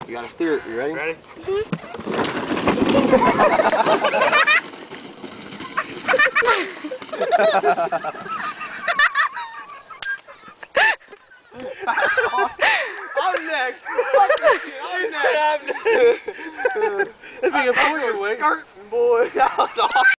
You gotta steer it. You ready? Ready? I'm next. I'm next. If you can pull your weight, boy.